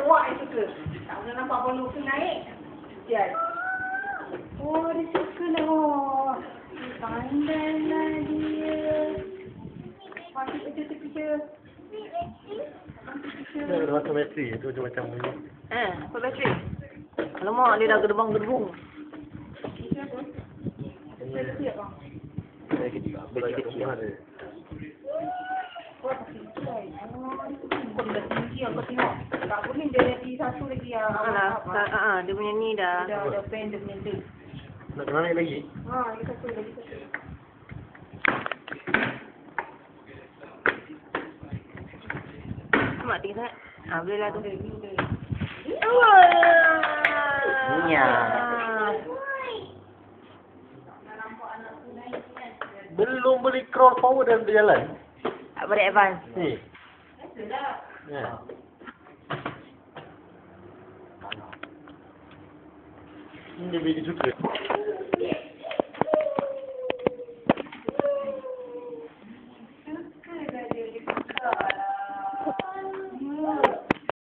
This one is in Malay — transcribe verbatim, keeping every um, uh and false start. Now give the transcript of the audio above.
awak yang suka. Tak pernah nampak bolu tu naik. Yes. Oh, dia suka lah. Oh. Pandailah dia. Masih kerja-kerja. Dia ada macam bateri tu dia macam ni. Eh, apa bateri? Alamak, dia dah gedebang-gedebung. Siap bang. Bateri kecil ada. Kau dah tinggi yang kau tengok. Tak boleh dia lagi satu lagi yang Alah, tak, ah, dia punya ni dah. Dah ada pen dia punya tu. Nak kena naik lagi? Ha, lagi satu lagi satu. Mak tinggi sangat. Ah, boleh lah tu. Ada ni dia. Ya. Belum boleh crawl forward dan berjalan. Tak boleh advance. Ni. Dah. Ya. Ini dia bagi suka.